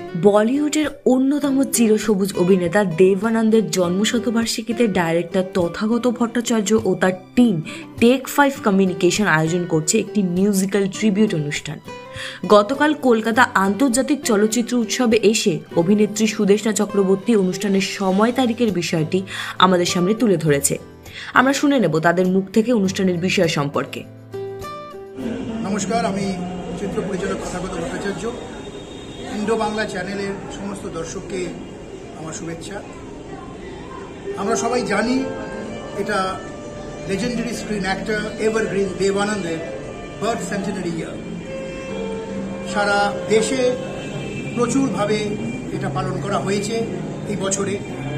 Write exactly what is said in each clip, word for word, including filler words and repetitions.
বলিউডের অন্যতম চিরসবুজ অভিনেতা দেব আনন্দের জন্মশতবার্ষিকীতে ডাইরেক্টর তথাগত ভট্টাচার্য ও তার টিম টেক ফাইভ কমিউনিকেশন আয়োজন করছে একটি মিউজিক্যাল ট্রিবিউট অনুষ্ঠান। গতকাল কলকাতা আন্তর্জাতিক চলচ্চিত্র উৎসবে এসে অভিনেত্রী সুদেষ্ণা চক্রবর্তী অনুষ্ঠানের সময় তারিখের বিষয়টি আমাদের সামনে তুলে ধরেছে। আমরা শুনে নেব তাদের মুখ থেকে অনুষ্ঠানের বিষয় সম্পর্কে। নমস্কার, আমি চিত্র পরিচালক তথাগত ভট্টাচার্য। ইন্ডো বাংলা চ্যানেলের সমস্ত দর্শককে আমার শুভেচ্ছা। আমরা সবাই জানি এটা legendary screen actor evergreen Dev আনন্দের বার্থ সেন্টিনারি ইয়ার। সারা দেশে প্রচুরভাবে এটা পালন করা হয়েছে এই বছরে।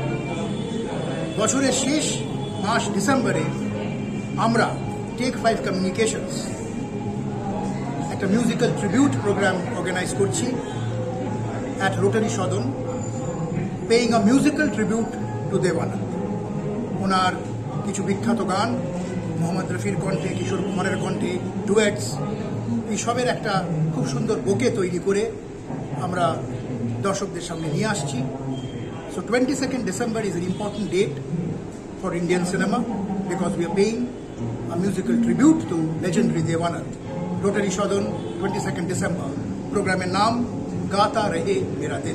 বছরের শেষ মাস ডিসেম্বরে আমরা টেক ফাইভ কমিউনিকেশনস একটা মিউজিক্যাল ট্রিবিউট প্রোগ্রাম অর্গানাইজ করছি at Rotary Sodon, paying a musical tribute to Dev Anand. ওনার কিছু বিখ্যাত গান, মোহাম্মদ রফির কণ্ঠে, কিশোর কুমারের কণ্ঠে, ডুয়েটস, এইসবের একটা খুব সুন্দর বোকে তৈরি করে আমরা দর্শকদের সামনে নিয়ে আসছি। So twenty second December is an important date for Indian cinema because we are paying a musical tribute to legendary Dev Anand. Rotary Sodon, twenty second December. প্রোগ্রামের নাম গাতা রহে মেরা দিল।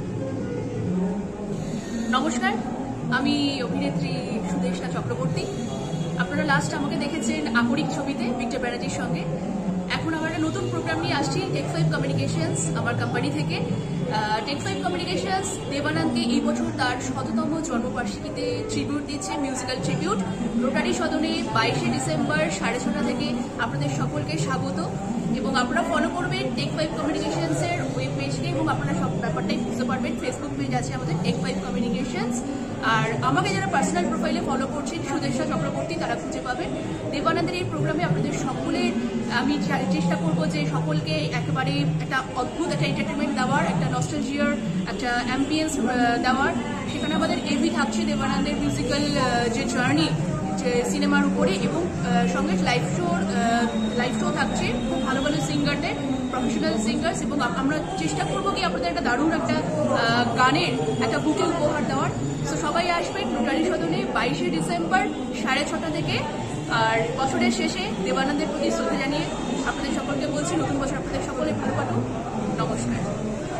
নমস্কার, আমি অভিনেত্রী সুদেষ্ণা চক্রবর্তী। আপনারা লাস্ট আমাকে দেখেছেন আপরিক ছবিতে ভিক্টর ব্যানার্জির সঙ্গে। এখন আমার একটা নতুন প্রোগ্রাম নিয়ে আসছি টেক ফাইভ কমিউনিকেশনস আমার কোম্পানি থেকে। টেক ফাইভ কমিউনিকেশনস দেব আনন্দকে এই বছর তার শততম জন্মবার্ষিকীতে ট্রিবিউট দিচ্ছে, মিউজিক্যাল ট্রিবিউট। রোটারি সদনে বাইশে ডিসেম্বর সাড়ে ছটা থেকে আপনাদের সকলকে স্বাগত এবং আপনারা ফলো করবেন টেক ফাইভ কমিউনিকেশনসের ওয়েব পেজকে এবং আপনারা সব ব্যাপারটাই বুঝতে পারবেন। ফেসবুক পেজ আছে আমাদের টেক ফাইভ কমিউনিকেশনস। আর আমাকে যারা পার্সোনাল প্রোফাইলে ফলো করছেন সুদেষ্ণা চক্রবর্তী, তারা খুঁজে পাবেন। দেব আনন্দের এই প্রোগ্রামে আপনাদের সকলের আমি চেষ্টা করব যে সকলকে একেবারে একটা অদ্ভুত একটা এন্টারটেনমেন্ট দেওয়ার, একটা নস্টালজিয়ার একটা অ্যাম্বিয়েন্স দেওয়ার। সেখানে আমাদের এভি থাকছে দেব আনন্দের মিউজিক্যাল যে জার্নি যে সিনেমার উপরে, এবং সঙ্গে লাইভ শো লাইভ শো থাকছে খুব ভালো ভালো সিঙ্গারদের, প্রফেশনাল সিঙ্গার্স, এবং আমরা চেষ্টা করবো কি আপনাদের একটা দারুণ একটা গানের একটা বুকে উপহার দেওয়ার। তো সবাই আসবেন রোটারি সদনে বাইশে ডিসেম্বর সাড়ে ছটা থেকে। আর বছরের শেষে দেব আনন্দের প্রতি শ্রদ্ধা জানিয়ে আপনাদের সকলকে বলছি নতুন বছর আপনাদের সকলে ভালো কাটুক। নমস্কার।